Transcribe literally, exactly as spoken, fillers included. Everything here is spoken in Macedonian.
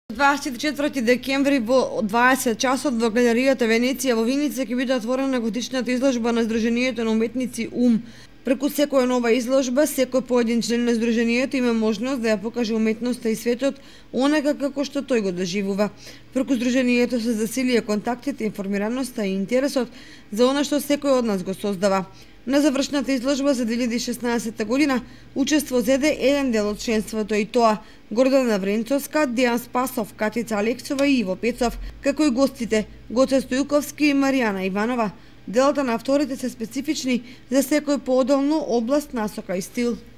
дваесет и четврти декември во дваесет часот во галеријата Венеција во Виница ќе биде отворена годишната изложба на Сдруженијето на уметници ум. Преку секоја нова изложба, секој поедин член на Сдруженијето има можност да ја покаже уметноста и светот онака како што тој го доживува. Преку Сдруженијето се засилија контактите, информираноста и интересот за она што секој од нас го создава. На завршната изложба за две илјади и шеснаесетта година учество зеде еден дел од членството, и тоа Гордана Вренцовска, Дејан Спасов, Катица Алексова и Иво Пецов, како и гостите Гоце Стојуковски и Маријана Иванова. Делата на авторите се специфични за секој поодделно област, насока и стил.